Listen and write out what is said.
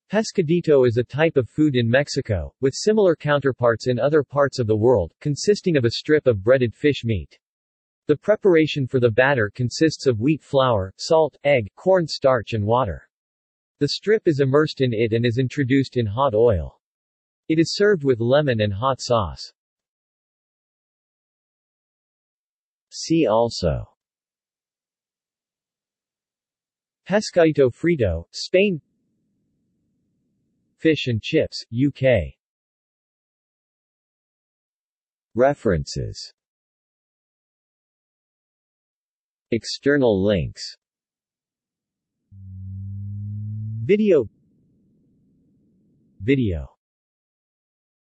Pescadito is a type of food in Mexico, with similar counterparts in other parts of the world, consisting of a strip of breaded fish meat. The preparation for the batter consists of wheat flour, salt, egg, corn starch and water. The strip is immersed in it and is introduced in hot oil. It is served with lemon and hot sauce. See also: Pescadito frito, Spain. Fish and chips, UK. References. External links. Video